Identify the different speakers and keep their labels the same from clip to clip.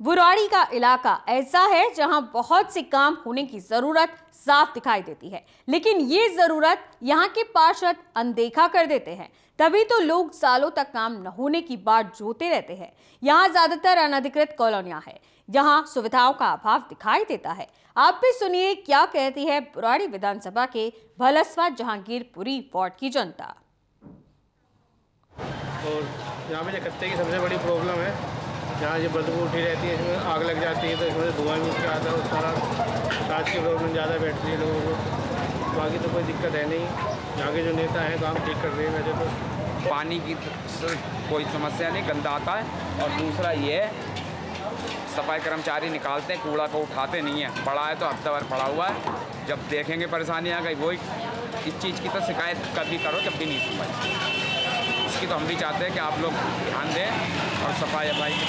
Speaker 1: बुराड़ी का इलाका ऐसा है जहां बहुत से काम होने की जरूरत साफ दिखाई देती है, लेकिन ये जरूरत यहां के पार्षद अनदेखा कर देते हैं। तभी तो लोग सालों तक काम न होने की बात जोते रहते हैं। यहाँ ज्यादातर अनधिकृत कॉलोनियां हैं, जहां सुविधाओं का अभाव दिखाई देता है। आप भी सुनिए क्या कहती है बुराड़ी विधानसभा के भलसवा जहांगीरपुरी वार्ड की जनता।
Speaker 2: और यहाँ पे कच्चे की सबसे बड़ी प्रॉब्लम है, यहाँ ये बदबू उठी रहती है, इसमें आग लग जाती है तो इसमें धुआं भी उठ आता है और सारा सांस की प्रॉब्लम ज़्यादा बैठती है लोगों को। बाकी तो कोई दिक्कत है नहीं, यहाँ के जो नेता हैं काम ठीक कर रहे हैं। वैसे तो
Speaker 3: पानी की कोई समस्या नहीं, गंदा आता है। और दूसरा ये सफाई कर्मचारी निकालते हैं, कूड़ा को उठाते नहीं है। पड़ा है तो हफ्ता भर पड़ा हुआ है, जब देखेंगे परेशानी आ गई वही इस चीज़ की तो शिकायत कभी करो जब भी नहीं सुनवाई। इसकी तो हम भी चाहते हैं कि आप लोग ध्यान दें और सफाई की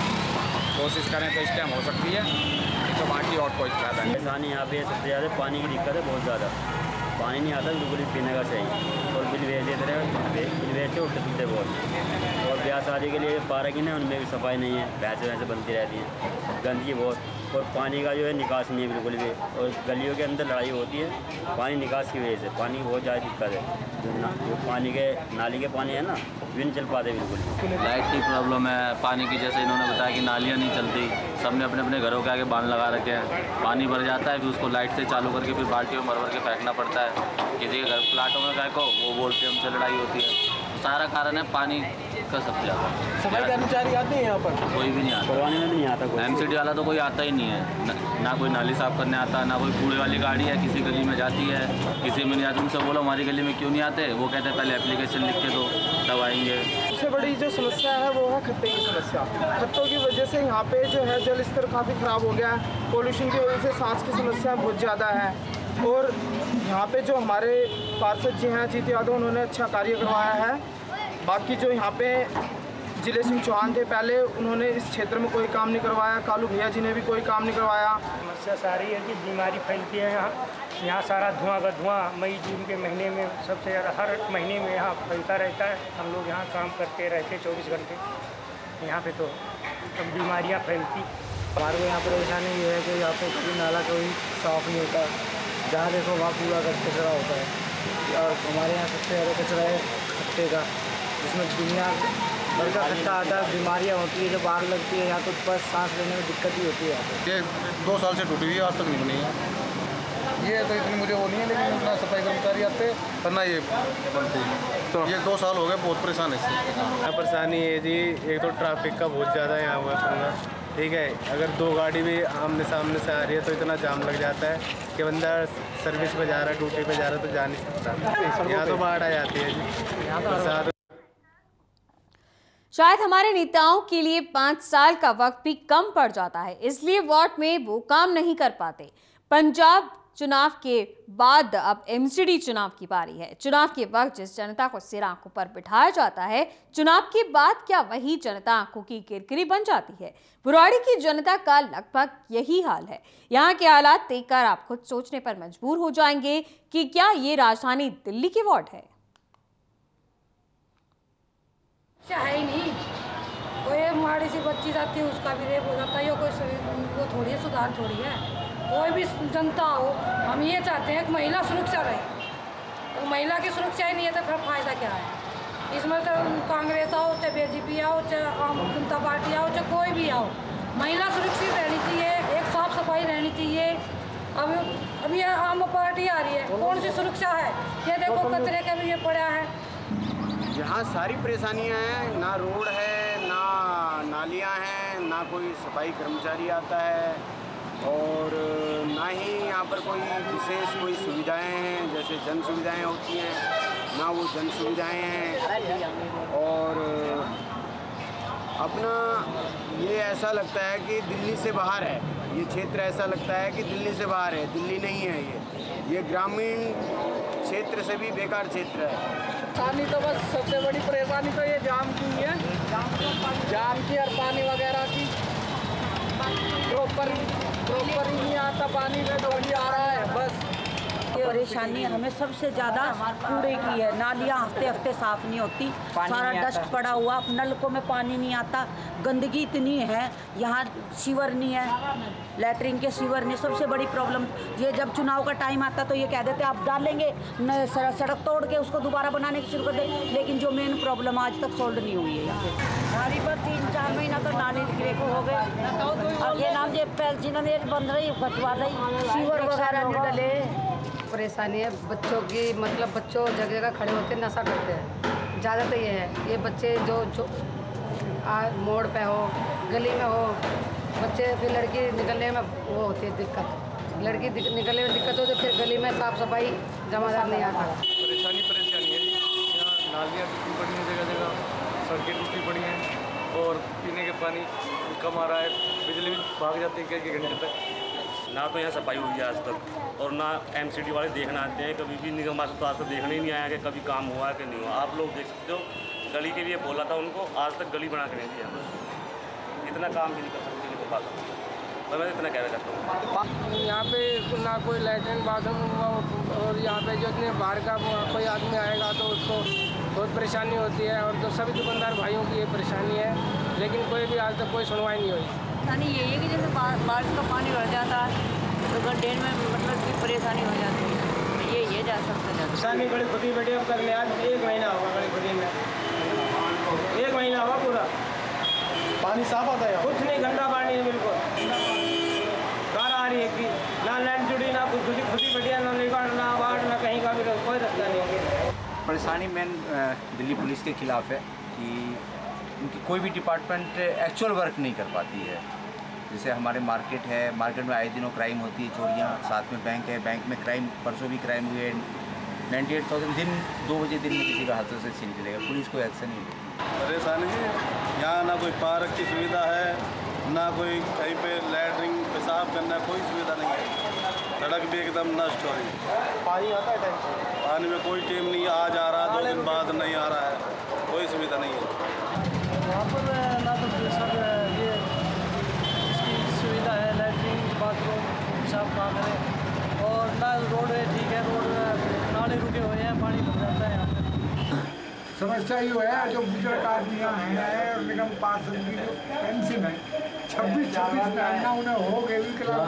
Speaker 3: तरफ कोशिश करें तो इस टाइम हो सकती है, तो बाकी और कोई फायदा नहीं।
Speaker 4: परेशानी यहाँ पे सबसे ज़्यादा पानी की दिक्कत है, बहुत ज़्यादा पानी नहीं आता बिल्कुल भी पीने का चाहिए। और बिल भेज देते रहे, बिल भेजते उठते सुनते बहुत। और ब्याह शादी के लिए पार्क है उनमें भी सफाई नहीं है, भैंसे बनती रहती हैं, गंदगी बहुत। और पानी का जो है निकास नहीं है बिल्कुल भी, और गलियों के अंदर लड़ाई होती है पानी निकास की वजह से। पानी की बहुत ज़्यादा दिक्कत है, जो पानी के नाली के पानी है ना भी नहीं चल पाते बिल्कुल।
Speaker 5: लाइट की प्रॉब्लम है, पानी की जैसे इन्होंने बताया कि नालियाँ नहीं चलती, सबने अपने अपने घरों के आगे बांध लगा रखे हैं। पानी भर जाता है फिर उसको लाइट से चालू करके फिर बाल्टियों में भर के फेंकना पड़ता है। किसी के घर प्लाटों में फेंको वो बोलते हैं हमसे लड़ाई होती है। सारा कारण है पानी का सबसे ज़्यादा।
Speaker 2: सफाई कर्मचारी आते हैं यहाँ पर?
Speaker 5: कोई भी नहीं आता,
Speaker 4: करवाने में भी नहीं आता।
Speaker 5: MCD वाला तो कोई आता ही नहीं है, ना कोई नाली साफ करने आता, ना कोई कूड़े वाली गाड़ी है किसी गली में जाती है, किसी में नहीं आती। उनसे बोलो हमारी गली में क्यों नहीं आते, वो कहते हैं पहले एप्लीकेशन लिख के दो तब आएंगे।
Speaker 2: सबसे बड़ी जो समस्या है वो है खत्ते की समस्या। खत्तों की वजह से यहाँ पे जो है जल स्तर काफ़ी ख़राब हो गया है। पोल्यूशन की वजह से सांस की समस्या बहुत ज़्यादा है। और यहाँ पे जो हमारे पार्षद जी हैं अजीत यादव, उन्होंने अच्छा कार्य करवाया है। बाकी जो यहाँ पे जिले सिंह चौहान थे पहले, उन्होंने इस क्षेत्र में कोई काम नहीं करवाया। कालू भैया जी ने भी कोई काम नहीं करवाया।
Speaker 6: समस्या सारी है कि बीमारी फैलती है यहाँ सारा धुआं का धुआं मई जून के महीने में सबसे ज़्यादा हर महीने में यहाँ फैलता रहता है। हम लोग यहाँ काम करते रहते 24 घंटे यहाँ पे, तो बीमारियाँ फैलती।
Speaker 2: हमारे को यहाँ परेशानी ये है कि यहाँ पे कोई नाला कोई साफ़ नहीं होता, जहाँ देखो वहाँ पूरा कचरा होता है। और हमारे यहाँ सबसे ज़्यादा कचरा है खत्ते का, जिसमें दुनिया भर का खट्टा आता है। बीमारियाँ होती है, जब आग लगती है यहाँ तो बस सांस लेने में दिक्कत ही होती है।
Speaker 7: ये 2 साल से टूटी हुई है, आज तक नहीं बनी है। ये तो इतनी मुझे वो नहीं है, लेकिन ना सफाई कर्मचारी आते और ना ये बनती है। तो ये 2 साल हो गए, बहुत परेशान है इससे।
Speaker 2: परेशानी है जी, एक तो ट्रैफिक का बहुत ज़्यादा यहाँ हुआ पंगा, ठीक है। अगर 2 गाड़ी भी आमने सामने से आ रही है तो इतना जाम लग जाता है कि बंदा सर्विस पे जा रहा है, ड्यूटी पे जा रहा है तो जा नहीं सकता। यहाँ तो बाढ़ आ जाती है जी।
Speaker 1: शायद हमारे नेताओं के लिए 5 साल का वक्त भी कम पड़ जाता है, इसलिए वार्ड में वो काम नहीं कर पाते। पंजाब चुनाव के बाद अब MCD चुनाव की बारी है। चुनाव के वक्त जिस जनता को सिर आंखों पर बिठाया जाता है, चुनाव के बाद क्या वही जनता आंखों की किरकिरी बन जाती है? बुराड़ी की जनता का लगभग यही हाल है। यहाँ के हालात देखकर आप खुद सोचने पर मजबूर हो जाएंगे कि क्या ये राजधानी दिल्ली की वार्ड है?
Speaker 8: है ही नहीं, कोई माड़ी सी बच्ची जाती है उसका भी रेप हो जाता है, या कोई वो थोड़ी है, सुधार थोड़ी है। कोई भी जनता हो, हम ये चाहते हैं कि महिला सुरक्षा रहे। तो महिला की सुरक्षा ही नहीं है तो फिर फायदा क्या है? इसमें तो कांग्रेस आओ, चाहे BJP आओ, चाहे आम जनता पार्टी आओ, चाहे कोई भी आओ, महिला सुरक्षित रहनी चाहिए, एक साफ सफाई रहनी चाहिए। अब ये आम पार्टी आ रही है, कौन सी सुरक्षा है? ये देखो कचरे का भी ये पड़ा है।
Speaker 9: यहाँ सारी परेशानियाँ हैं, ना रोड है, ना नालियाँ हैं, ना कोई सफाई कर्मचारी आता है, और ना ही यहाँ पर कोई विशेष कोई सुविधाएं हैं, जैसे जन सुविधाएं होती हैं, ना वो जन सुविधाएं हैं। और अपना ये ऐसा लगता है कि दिल्ली से बाहर है ये क्षेत्र, ऐसा लगता है कि दिल्ली से बाहर है, दिल्ली नहीं है ये ग्रामीण क्षेत्र से भी बेकार क्षेत्र है।
Speaker 2: परेशानी तो बस सबसे बड़ी परेशानी तो ये जाम की है, जाम की और पानी वगैरह की। प्रॉपर ही नहीं आता पानी में, तो वही आ रहा है बस।
Speaker 10: परेशानी हमें सबसे ज़्यादा कूड़े की है। नालियाँ हफ्ते हफ्ते साफ़ नहीं होती, सारा डस्ट पड़ा हुआ, नलकों में पानी नहीं आता, गंदगी इतनी है, यहाँ सीवर नहीं है, लैटरिन के सीवर नहीं। सबसे बड़ी प्रॉब्लम ये, जब चुनाव का टाइम आता तो ये कह देते आप डालेंगे, सड़क तोड़ के उसको दोबारा बनाने की शुरू कर दे, लेकिन जो मेन प्रॉब्लम आज तक सॉल्व नहीं हुई है यहाँ सारी पर 3-4 महीना तो नाली निकले को हो गए। अब ये नाम जो पैलचीना में बंद रही घटवा रही, सीवर वगैरह नहीं डले।
Speaker 11: परेशानी है बच्चों की, मतलब बच्चों जगह जगह खड़े होते नशा करते हैं। ज़्यादा तो ये है, ये बच्चे जो मोड़ पे हो, गली में हो, बच्चे फिर लड़की निकलने में वो होती है दिक्कत, लड़की निकलने में दिक्कत हो तो फिर गली में साफ़ सफाई जमादार नहीं आता।
Speaker 2: परेशानी है यहाँ, नालियाँ टूटी पड़ी हैं जगह जगह, सड़कें टूटी पड़ी हैं और पीने के पानी कम आ रहा है, बिजली भी भाग जाती है कई घंटे तक।
Speaker 12: ना तो यहाँ सफाई हुई है आज तक, और ना MCD वाले देखना आते हैं, कभी भी निगम वाले तो आज तक देखने ही नहीं आया कि कभी काम हुआ है कि नहीं हुआ। आप लोग देख सकते हो, गली के लिए बोला था उनको, आज तक गली बना के नहीं दिया, इतना काम भी नहीं कर सकते नहीं हो पाता। तो मैं इतना कहना चाहता हूँ।
Speaker 2: यहाँ पे ना कोई लैट्रिन बाथरूम, और यहाँ पे जो इतने बाहर का कोई आदमी आएगा तो उसको बहुत परेशानी होती है, और जो सभी दुकानदार भाइयों की ये परेशानी है, लेकिन कोई भी आज तक कोई सुनवाई नहीं हुई।
Speaker 10: परेशानी यही है कि जैसे बारिश का पानी भर जाता है तो गड्ढे में मतलब की परेशानी हो जाती है, ये जा सकता है।
Speaker 2: परेशानी बड़ी खुदी बैठी, अब करने आज 1 महीना होगा, बड़ी खुदी में 1 महीना हुआ पूरा। पानी साफ आता है, कुछ नहीं, गंदा पानी है बिल्कुल, कार आ रही है कि ना लाइन जुड़ी, ना कुछ खुदी बढ़िया, ना निकाल, ना वार्ड, ना कहीं का भी कोई रास्ता नहीं है।
Speaker 13: परेशानी मेन दिल्ली पुलिस के खिलाफ है कि उनकी कोई भी डिपार्टमेंट एक्चुअल वर्क नहीं कर पाती है। जैसे हमारे मार्केट है, मार्केट में आए दिनों क्राइम होती है, चोरियाँ, साथ में बैंक है, बैंक में क्राइम, परसों भी क्राइम हुए, 98,000 दिन 2 बजे दिन में किसी का हाथों से छीन चलेगा, पुलिस कोई एक्शन नहीं लेती।
Speaker 7: परेशानी यहाँ ना कोई पार्क की सुविधा है, ना कोई कहीं पे लैटरिन पेशाब करना, कोई सुविधा नहीं है, सड़क भी एकदम नष्ट हो रही है।
Speaker 2: पानी आता है टाइम से,
Speaker 7: पानी में कोई टाइम नहीं, आज आ रहा 2 दिन बाद नहीं आ रहा है, कोई सुविधा नहीं है
Speaker 2: यहाँ पर। ना तो सब ये इसकी सुविधा है, लैट्रिन बाथरूम पेशाब कहाँ करें, और ना रोड है ठीक है, रोड नाले रुके हुए हैं, पानी भर जाता है यहाँ पर।
Speaker 14: समस्या ये है जो बुजुर्ग आदमियाँ हैं और निगम पार्षद की जो पेंशन है 26 महीना उन्हें हो गए,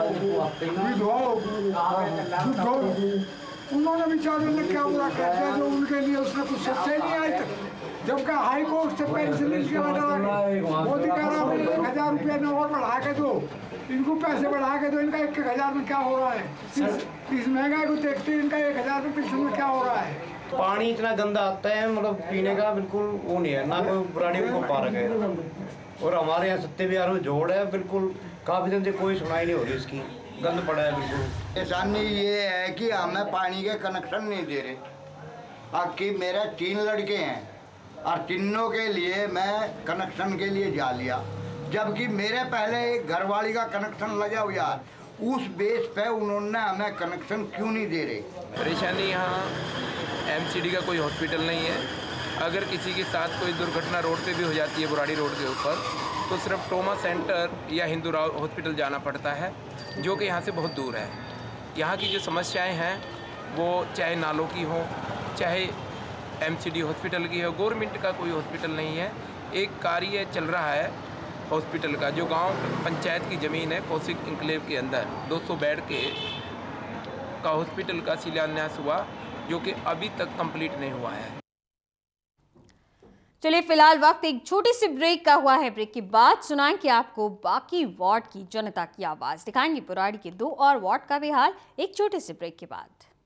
Speaker 14: विधवा हो, उन्होंने बेचारों ने क्या बुरा कर दिया जो उनके लिए उसने कुछ सोचा ही नहीं आज तक। जबकि हाई कोर्ट से पेंशन इनके मोदी कह रहा है 1,000 रुपया ने और बढ़ा के दो, इनको पैसे बढ़ा के दो, इनका 1,000 में क्या हो रहा है, इस महंगाई को देखते इनका 1,000 रुपये पेंशन में क्या हो रहा है।
Speaker 2: पानी इतना गंदा आता है, मतलब पीने का बिल्कुल वो नहीं है, ना कोई बुराड़ी को पार्क है, और हमारे यहाँ सत्ते बिहार में जोड़ है, बिल्कुल काफ़ी दिन से कोई सुनाई नहीं हो रही, इसकी गंद पड़ा है बिल्कुल।
Speaker 15: परेशानी ये है कि हमें पानी के कनेक्शन नहीं दे रहे, बाकी मेरे 3 लड़के हैं और तीनों के लिए मैं कनेक्शन के लिए जा लिया, जबकि मेरे पहले एक घरवाली का कनेक्शन लगा हुआ है, उस बेस पे उन्होंने हमें कनेक्शन क्यों नहीं दे रहे।
Speaker 16: परेशानी यहाँ MCD का कोई हॉस्पिटल नहीं है, अगर किसी के साथ कोई दुर्घटना रोड पे भी हो जाती है, बुराड़ी रोड के ऊपर, तो सिर्फ ट्रॉमा सेंटर या हिंदू राव हॉस्पिटल जाना पड़ता है, जो कि यहाँ से बहुत दूर है। यहाँ की जो समस्याएं हैं वो चाहे नालों की हो, चाहे MCD हॉस्पिटल की हो, गवर्नमेंट का कोई हॉस्पिटल नहीं है। एक कार्य चल रहा है हॉस्पिटल का, जो गांव पंचायत की ज़मीन है कौशिक इंक्लेव के अंदर 200 बेड का हॉस्पिटल का शिलान्यास हुआ, जो कि अभी तक कंप्लीट नहीं हुआ है।
Speaker 1: चलिए फिलहाल वक्त एक छोटी सी ब्रेक का हुआ है। ब्रेक के बाद सुनाएंगे आपको बाकी वार्ड की जनता की आवाज, दिखाएंगे बुराड़ी के 2 और वार्ड का भी हाल एक छोटे से ब्रेक के बाद।